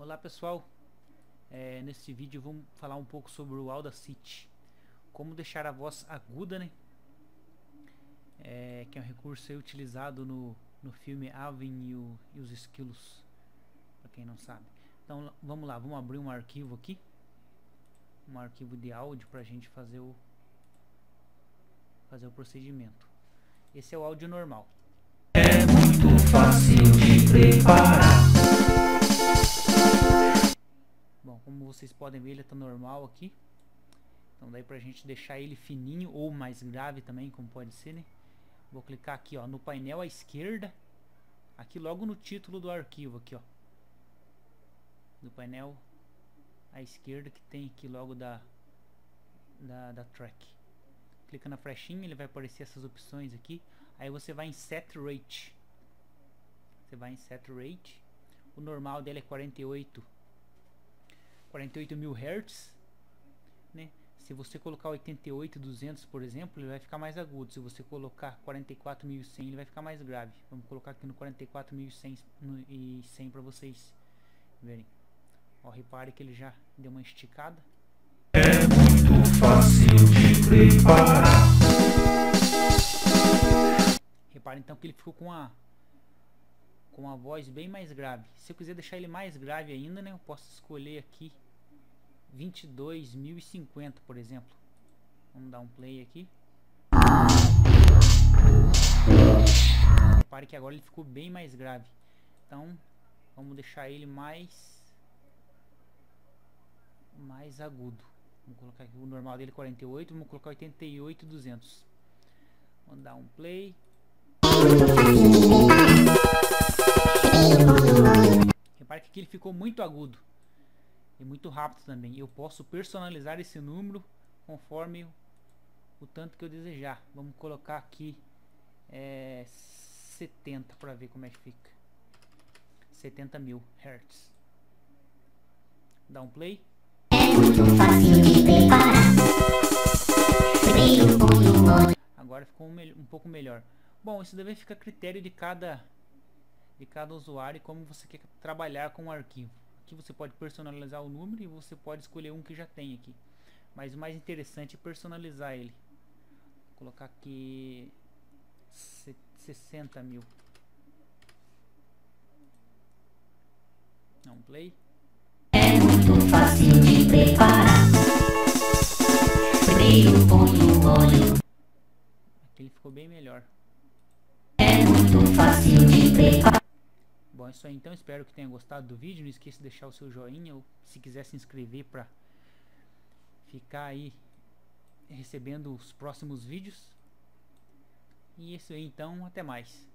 Olá pessoal, nesse vídeo vamos falar um pouco sobre o Audacity, como deixar a voz aguda, né? Que é um recurso utilizado no filme Alvin e os Esquilos, para quem não sabe. Então vamos lá, vamos abrir um arquivo aqui, um arquivo de áudio para a gente fazer o procedimento. Esse é o áudio normal. É muito fácil de preparar. Bom, como vocês podem ver, ele está normal aqui. Então daí pra gente deixar ele fininho ou mais grave também, como pode ser, né? Vou clicar aqui, ó, no painel à esquerda, aqui logo no título do arquivo aqui, ó. No painel à esquerda que tem aqui logo da track. Clica na flechinha, ele vai aparecer essas opções aqui. Aí você vai em Set Rate. Você vai em Set Rate. O normal dele é 48.000 Hz, né? Se você colocar 88.200, por exemplo, ele vai ficar mais agudo. Se você colocar 44.100, ele vai ficar mais grave. Vamos colocar aqui no 44.100 para vocês verem. Ó, repare que ele já deu uma esticada. É muito fácil de preparar. Repare então que ele ficou com a voz bem mais grave. Se eu quiser deixar ele mais grave ainda, né, eu posso escolher aqui 22.050, por exemplo. Vamos dar um play aqui. Repare que agora ele ficou bem mais grave. Então vamos deixar ele mais agudo. Vamos colocar aqui o normal dele 48, vamos colocar 88.200. Vamos dar um play. Repare que aqui ele ficou muito agudo e muito rápido também. Eu posso personalizar esse número conforme o tanto que eu desejar. Vamos colocar aqui 70 para ver como é que fica. 70.000 Hz. Dá um play. Agora ficou um pouco melhor. Bom, isso deve ficar a critério de cada usuário, como você quer trabalhar com o arquivo. Aqui você pode personalizar o número e você pode escolher um que já tem aqui. Mas o mais interessante é personalizar ele. Vou colocar aqui 60.000. Dá um play. É muito fácil de preparar. Primeiro põe o óleo. Aqui ele ficou bem melhor. É muito fácil de preparar. Bom, é isso aí então, espero que tenha gostado do vídeo. Não esqueça de deixar o seu joinha ou se quiser se inscrever para ficar aí recebendo os próximos vídeos. E é isso aí então, até mais.